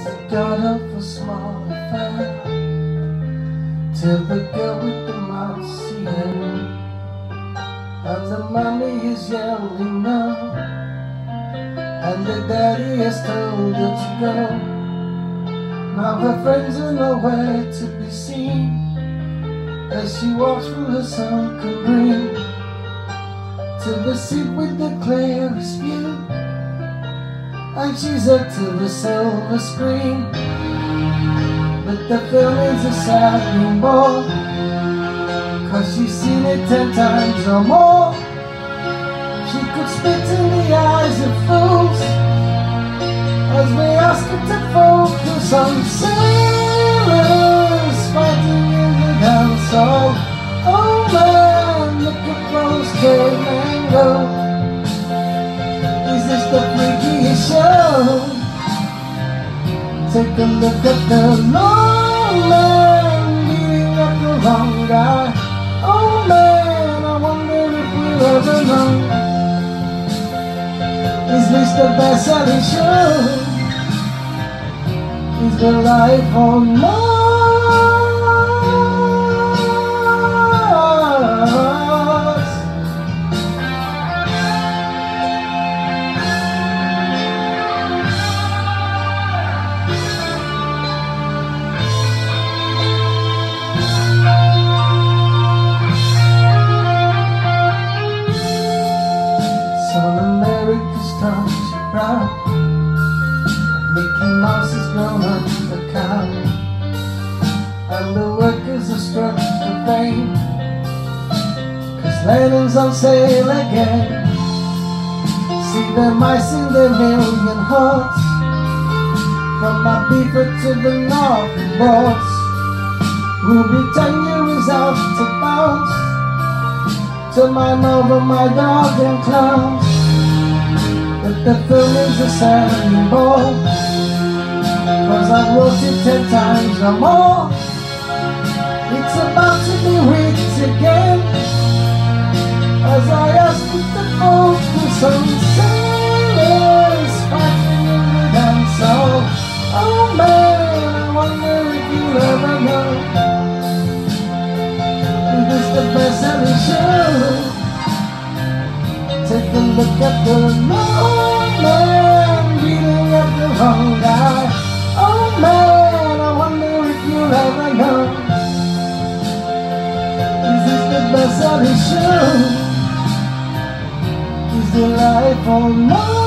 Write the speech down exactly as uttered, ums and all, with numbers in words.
Start off a small affair till the girl with the mouth see him, and the mommy is yelling no, and the daddy has told her to go. Now her friends are nowhere to be seen as she walks through her sunken green to the seat with the clearest view, and she's up to the silver screen. But the film is a sad new more, cause she's seen it ten times or more. She could spit in the eyes of fools as they ask her to focus on sailors fighting in the dance hall. Oh man, look at those cavemen go. Is this the freakiest show? Take a look at the long man beating up the wrong guy. Oh man, I wonder if we'll ever know. Is this the best-selling show? Is the life on Mars? America's turned proud, Mickey Mouse has grown up a cow, and the workers are struck for fame, cause Lennon's on sale again. See the mice in their million hearts, from Ibiza to the North Boards. Ruby Tanya is out to bounce to my mother, my dog and clowns. But the film is a sad ball, cause I've watched it ten times or more. It's about to be ripped again as I ask you to focus on sailors fighting in the dance hall. Oh man, I wonder if you'll ever know. Is this the best-selling show? Take a look at the long man beating up the wrong guy. Oh man, I wonder if you'll ever know. Is this the best-selling show? Is the life on Mars?